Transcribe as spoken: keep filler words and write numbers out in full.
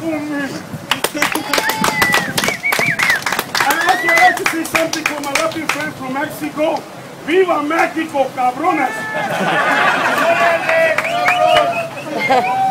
for me. I'd also like to say something for my lovely friends from Mexico. Viva Mexico, cabrones!